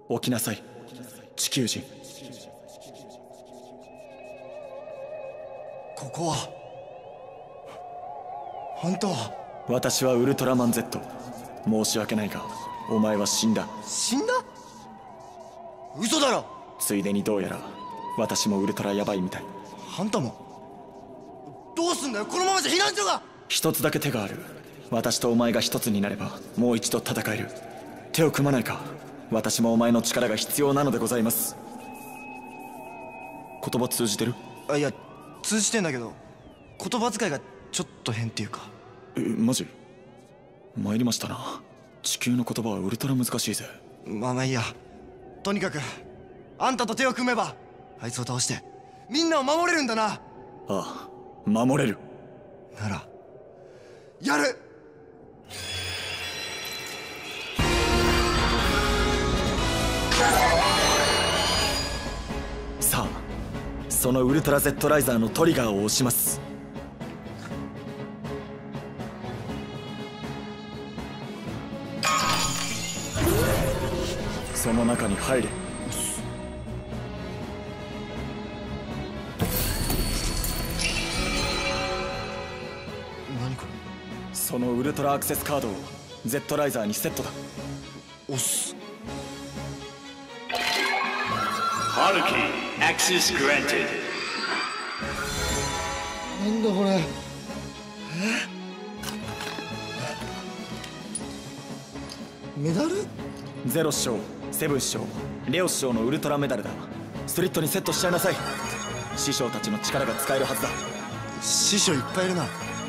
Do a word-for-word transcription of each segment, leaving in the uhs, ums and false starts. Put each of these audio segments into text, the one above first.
起きなさい、地球人。 ここは本当は。 私はウルトラマン Z。 申し訳ないがお前は死んだ。 死んだ？嘘だろ。 ついでにどうやら私もウルトラヤバいみたい。 あんたもどうすんだよ、このままじゃ避難所が。 一つだけ手がある。私とお前が一つになればもう一度戦える。手を組まないか。私もお前の力が必要なのでございます。言葉通じてる？ あ、いや通じてんだけど言葉遣いがちょっと変っていうか。 え、マジ？参りましたな。地球の言葉はウルトラ難しいぜ。 まあまあいいや。とにかくあんたと手を組めばあいつを倒してみんなを守れるんだな。 ああ、守れるならやる。 さあ、そのウルトラ Z ライザーのトリガーを押します。その中に入れ。 何これ。 そのウルトラアクセスカードを Z ライザーにセットだ。 押す。 Haruki access granted。 なんだこれ。え？メダル？ ゼロ師匠、セブン師匠、レオ師匠のウルトラメダルだ。ストリットにセットしちゃいなさい。師匠たちの力が使えるはずだ。 師匠いっぱいいるな。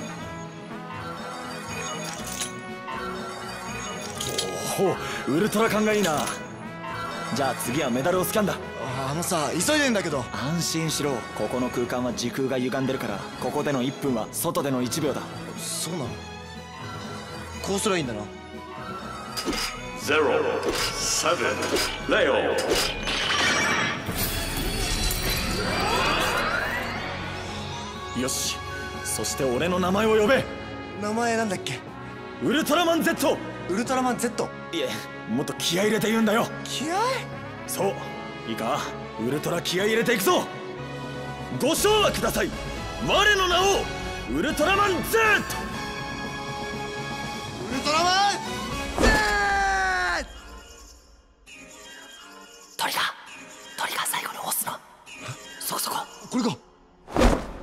おお、ウルトラ感がいいな。じゃあ次はメダルをスキャンだ。 あのさ、急いでんだけど。 安心しろ。ここの空間は時空が歪んでるから、ここでのいっぷんは外でのいちびょうだ。 そうなの？こうすりゃいいんだな。 ゼロ、セブン、レオ。 よし、そして俺の名前を呼べ。 名前なんだっけ？ ウルトラマン Z。 ウルトラマン Z。 いえ、もっと気合い入れて言うんだよ。 気合い？ そう、いいか、ウルトラ気合い入れていくぞ。ご唱和ください。我の名をウルトラマン Z。 ウルトラマン Z。 トリガー、トリガー最後に押すな。そこそこ。 これか。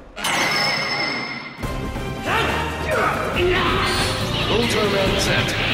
Ultraman Z